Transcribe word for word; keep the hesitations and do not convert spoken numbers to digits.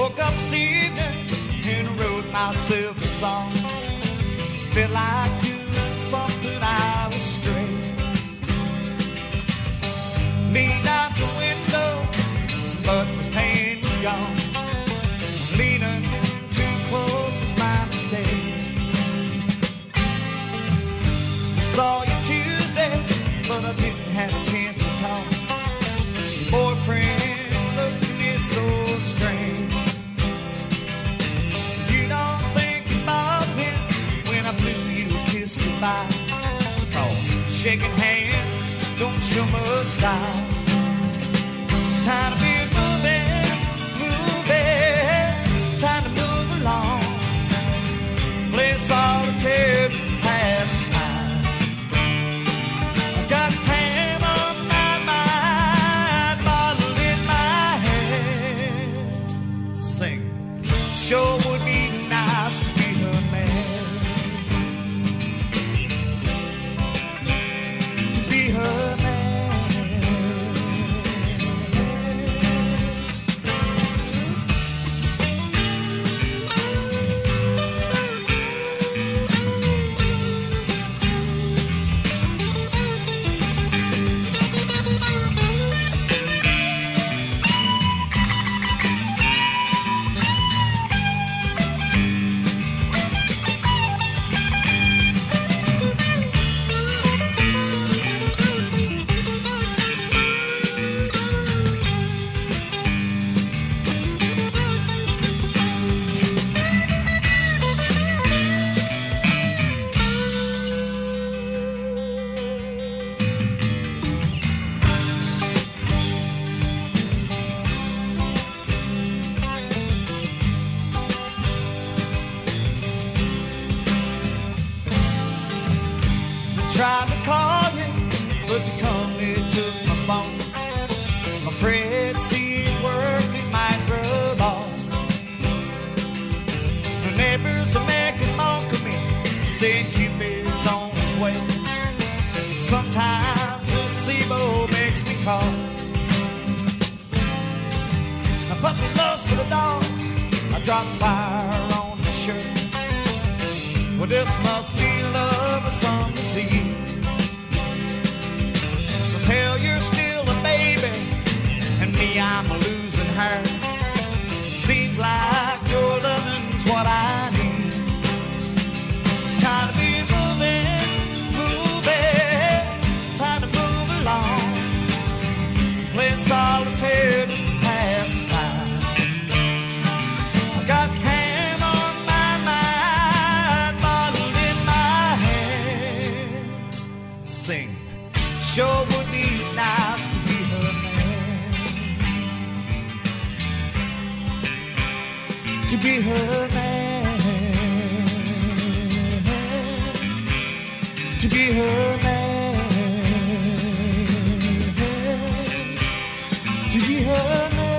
woke up this evening and wrote myself a song. Felt like doing something I was straight. Leaned out the window, but the pain was gone. Leaning too close was my mistake. Saw you Tuesday, but I didn't have a chance to talk. Your boyfriend looked at me so strange. You don't think about him when I blew you a kiss goodbye. Oh, shaking hands don't show much style. Time to be moving, moving. Time to move along. Play solitaire to pass the time. I've got Pam on my mind, bottle in my hand. Sing. Sure would be nice to be her man. To be her man. Tried to call you, but your company took my phone. I'm afraid seeing work, it might rub off. The neighbors are making mock of me, saying Cupid's on his way. Sometimes the SIBO makes me call. I put me close to the dog, I drop fire on the shirt. Well, this must be love or some disease. Hell, you're still a baby, and me, I'm losing her. Seems like your loving's what I need. It's time to be moving, moving. Time to move along. Playing solitaire just to pass the time. I got Ham on my mind, bottle in my hand. Sing. Sure would be nice to be her man. To be her man. To be her man. To be her man.